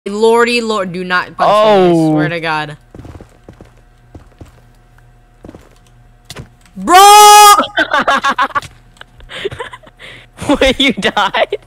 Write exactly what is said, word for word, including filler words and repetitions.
Lordy lord, do not punch Oh. me, I swear to God. Bro! Wait, you died?